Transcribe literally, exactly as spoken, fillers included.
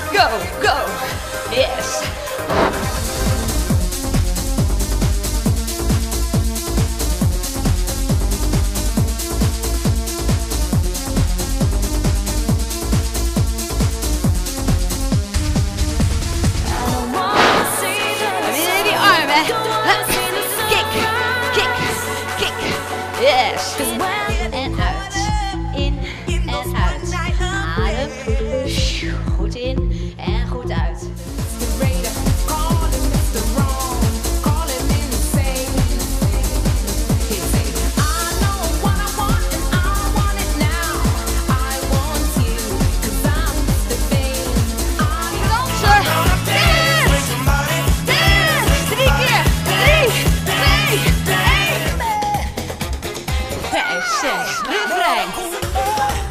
go, go. Yes. Yes. In en uit. In en uit. Adem. Goed in en goed uit. Zes, refrein.